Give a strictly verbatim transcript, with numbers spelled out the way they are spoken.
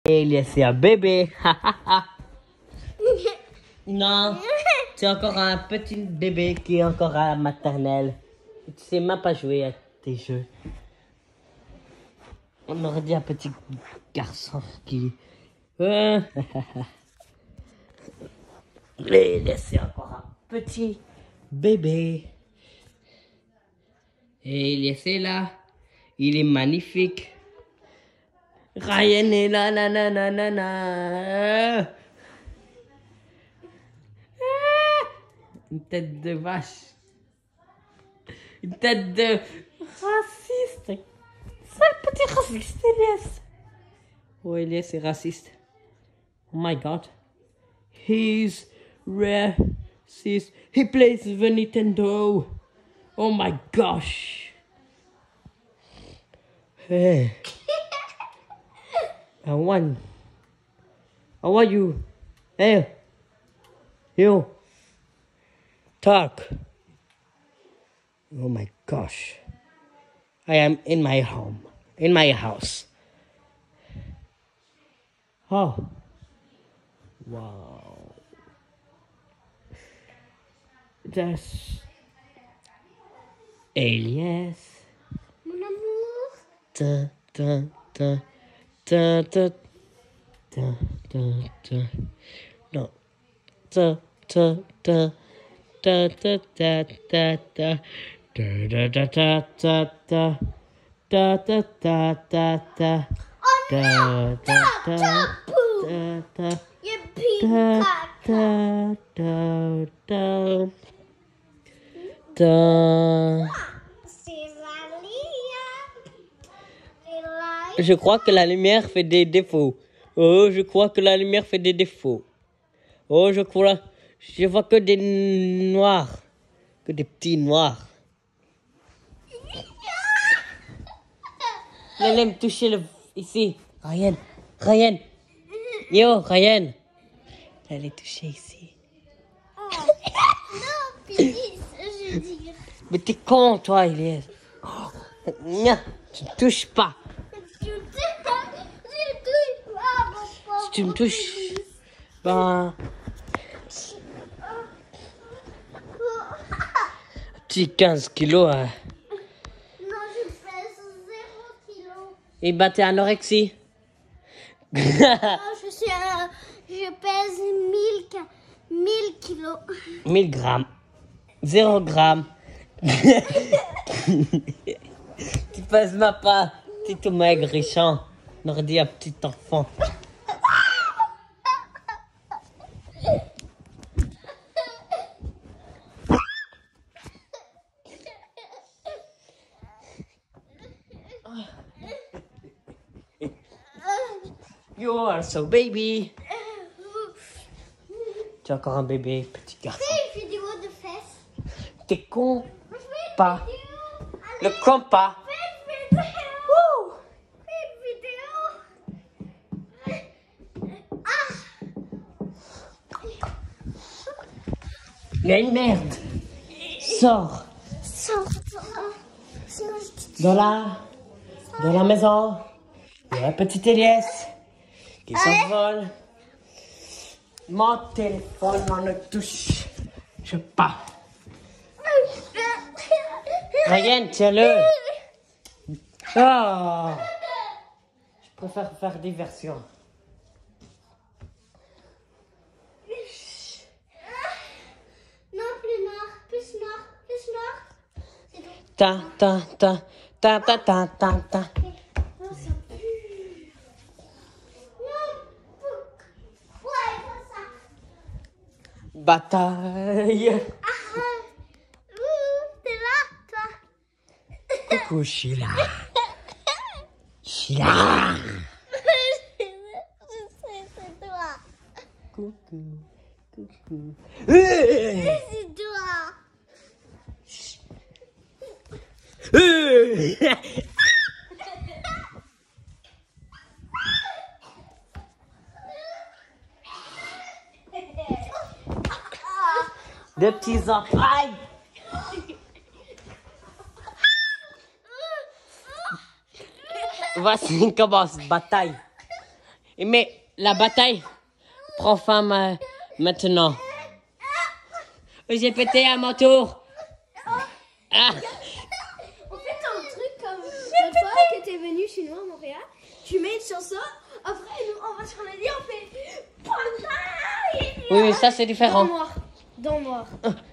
Et il c'est un bébé. Non, c'est encore un petit bébé qui est encore à la maternelle. Tu sais même pas jouer à tes jeux. On aurait dit un petit garçon qui... Et c'est encore un petit bébé. Et il est là. Il est magnifique. Ryan est là, na na na na na. Une tête de vache. Une tête de raciste. Sale petit raciste, Elias. Oh, Elias est raciste. Oh my god. He's racist. He plays the Nintendo. Oh my gosh. Hey. I want. I want you. Hey. You. Talk. Oh my gosh. I am in my home. In my house. Oh. Wow. That's Elias. Mon amour. Da, da, da, da, da, da, da, da. No. Da, da, da, da, da, da, da, da. Da, da, da, da, da, da. Da, da, da, da, da. Oh Da, non, da, da, da, da, boo. da, da. You pee Da, caca. da, da, da, da. C'est Valia. C'est là. Je crois que la lumière fait des défauts. Oh, je crois que la lumière fait des défauts. Oh, je crois... Je vois que des noirs. Que des petits noirs. Elle aime toucher le... Ici. Ryan. Ryan. Yo, Ryan. Elle est touchée ici. Oh. Non, please, je dis. Mais t'es con, toi, Elias. Oh. Non, tu ne touches pas. Tu me touches, je touche pas, mon pauvre. Si tu me touches, ben... Petit quinze kilos. Hein. Non, je pèse zéro kilo. Et bah, t'es anorexie. Non, je suis un... Je pèse mille, ca- mille kilos. mille grammes. zéro gramme. Tu pèses ma pas. T'es tout maigre, richant. On aurait dit un petit enfant. You are so baby. Tu es encore un bébé, petit garçon. Fais une vidéo de fesses. T'es con. Fais une Pas. vidéo. Le con pas. Fais une vidéo. Wouh. Fais une vidéo. Ah. Il y a une merde. Sors. Sors. Sinon, je te Dans la, dans la maison. Il y a un petit Elias qui s'envole. Mon téléphone on ne touche je pas. Ryan, tiens-le. Oh. Je préfère faire diversion. Non, plus noir, plus noir, plus noir. C'est bon. Ta ta ta ta ta ta ta ta. Non, ça pue. Non, pourquoi il fait ça? Bataille. Ah, ouh, t'es là, toi. Coucou Sheila. Sheila. Je sais, c'est toi. Coucou. Coucou. C'est toi. Deux petits entrailles. Voici comment se bataille. Mais la bataille prend fin euh, maintenant. J'ai pété à mon tour. Ah. On fait un truc comme la fois que t'es venu chez nous à Montréal. Tu mets une chanson. Après, nous, on va sur le lit, on fait. Oui, mais ça, c'est différent. Dans noir. Dans noir.